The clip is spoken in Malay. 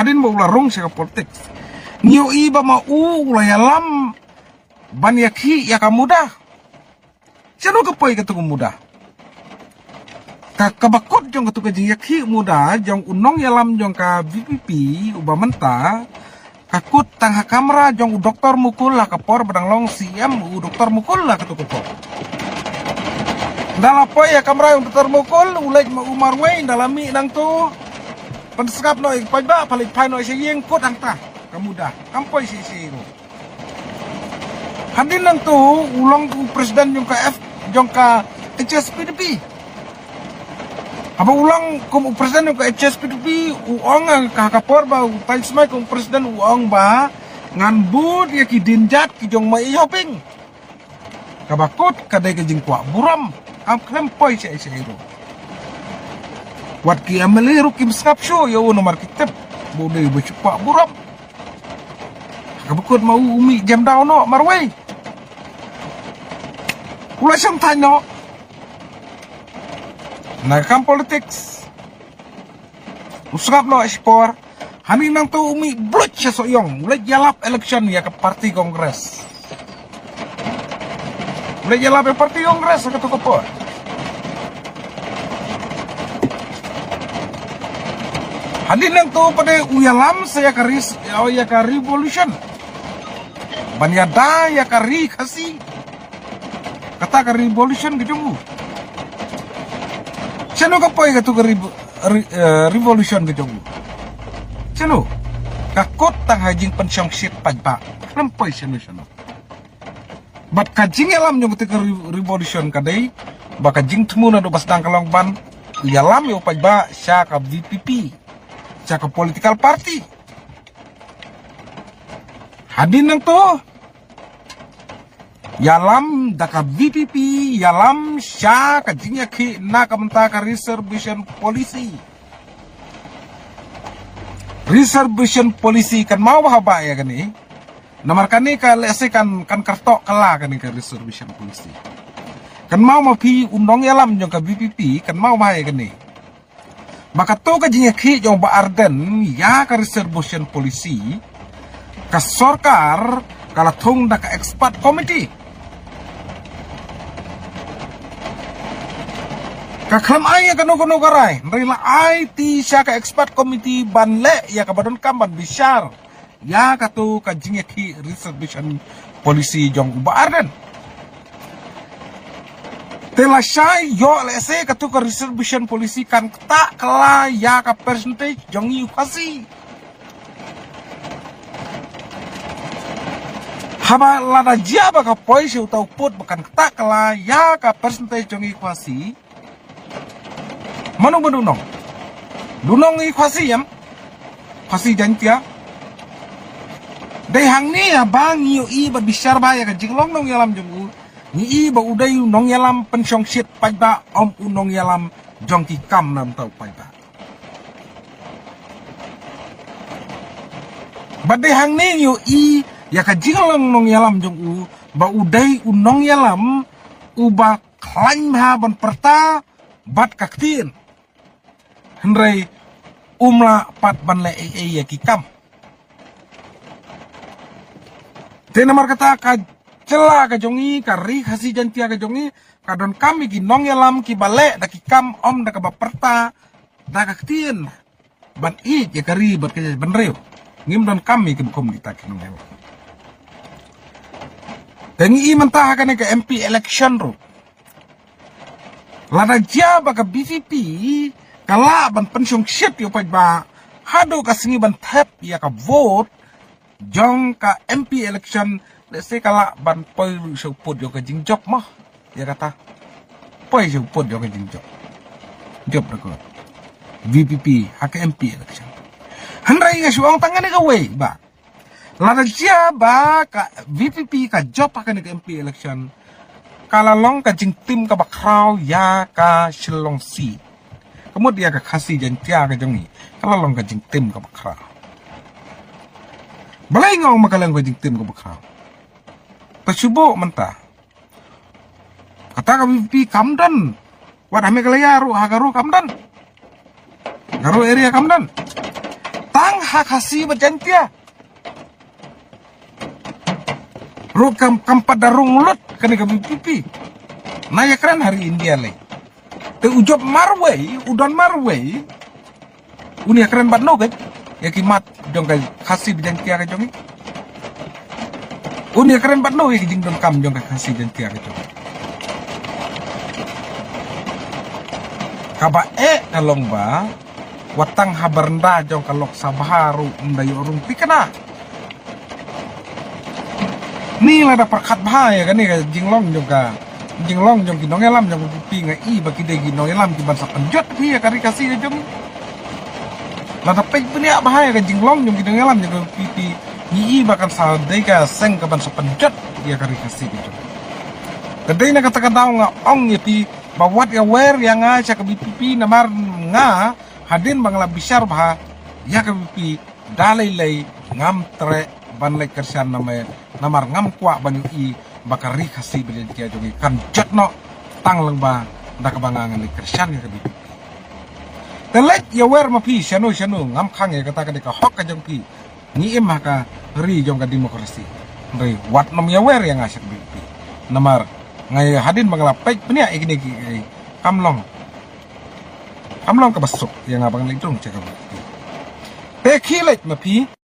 hadin mau larung siya ka politik. Niyo iba mau ulayalam banyaki ya kamuda. Siya no kapoy katuko muda. Kabakot jong katuko jiyaki muda jong unong yalam jong ka VPP ubamenta kakut tangha kamera jong doktor mukul lah kapor badang long siam doktor mukul lah katuko po. Dalam po ya kamera yung doktor mukul ulay umarway dalami nang to penskap no pagba palit pay no siya yung kot ang ta kamuda kampoy si ro. Hadin nang to ulong presiden yung ka jong ka HSPDP. Apa ulang kum presiden yung ka HSPDP uang ang kakapor ba tayo smay kung presiden uang ba ngan bud ya ki dinjat ki jong mai shopping kabakot kadai ka jing kwa buram am krempoy siya ro. Wat ki ameliru kim skap show yo nomor kitep bodai kwa buram kabakot mau umi jam daw no marway ula siyang tanyo nakam politics usap no ekspor hani nang tu umi blut siya soyong ulay jalap election ya ke parti kongres ulay jalap ya parti kongres sa katukopo hani nang tu pada uyalam saya karis ya ka revolution banyada ya ka kasi kata ka revolution gitu Sino ka po yung revolution ka dyan? Sino? Kakot tang hajing pensyong shit pagpa. Lampoy sino. Bat kajing alam yung ketika revolution ka day, baka jing temu na do basdang kalangban, yalam yung pagba siya ka VPP, siya ka political party. Hadin nang to. Yalam daka VPP yalam sya kajinya ki na kamenta ka reservation policy kan mau haba ya gani namar kani ka lese kan kartok kala kani ka reservation policy kan mau mapi undong yalam jong ka VPP kan mau bahaya gani maka to kajinya ki jong ba arden ya ka reservation policy ka sorkar kala thong daka expert committee kakam ay kanu karay rila ay ti siya ka expert committee banle ya kabadon kamban bisyar ya katu kajingya ki reservation policy jong ubaarden tela siya yo lese katu ka reservation policy kan ta kala ya ka percentage jong yu kasi haba lada jaba ka poise utau put bakan ta kala ya ka percentage jong yu kasi Manu dunong i kwasi yam kwasi jantia dai hang ni ya bang yu i ba bisyar ba ya ka jinglong nong yalam jong ni i ba uday nong yalam pensyong shit pagba om unong yalam jong ki kam nam tau pagba ba dai hang ni yu i ya ka jinglong nong yalam jong ba uday unong yalam uba klaim ha ban perta bat kaktin Henry umla pat banle ya kikam. Tena mar kata ka cela ka jongi ka ri hasi jantia ka jongi ka don kami ki nong yalam ki bale da kikam om da ka baperta da ka ktin ban i ya ka ri bat ka ban reu ngim don kami ki bukom kita ki nong yalam. Tengi i mentah ka ka MP election ro. Lada jaba ka BVP kala ban pensyong shit yo pagba hado kasingi ban tap ya ka vote jong ka MP election lese kala ban poi so put yo ka jingjok mah ya kata poi so put yo ka jingjok job ko VPP hak MP election handrai ga suang tangan ka we ba lada jaba ka VPP ka job hak ka MP election kala long ka jing tim ka bakraw ya ka shilong si kemudian ka kasi jantia ka jongi kala long ka jing tim ka bakraw balay ngong makalang ka jing tim ka bakraw pasubo menta kata ka VP kamdan wad hame kalaya ru hagaru kamdan garu area kamdan tang hakasi berjantia rukam kampat darung lut kena ke pipi naya keren hari India le te ujob marway udon marway unia keren bat no kan ya kimat jong ka khasi berjantia ka jong unia keren bat no ya jing don kam jong ka khasi berjantia ka jong kaba kalong ba watang habarnda jong kalok sabaharu ndayo urung pikana ni lah dapat kat bahaya kan ni jinglong jong kinong elam jong pipi nga i baki de ginong elam ki bansa penjot ni ya kari kasih jong lah dapat punya bahaya kan jinglong jong kinong elam jong pipi ni i bakan sa deka seng ka bansa penjot ya kari kasih jong kedai na kata-kata nga ong ya pi bawat ya wer yang nga ke pipi namar nga hadin bangla bisar bah ya ke pipi dalai lay ngam tre ban lay kersian namar ngam kwa banyu i bakari khasi bilin kia jongi kan jatno tang lang ba da kabangangan lay kersian ya ke pipi telet ya wer ma pi shanu ngam khang ya kata ka hok ka jong pi ni em ka ri jong ka demokrasi ri wat nom ya wer yang asyik pipi namar ngai hadin bangla pek penia igini kamlong ke besok yang abang litung cakap. Pekilet ma pi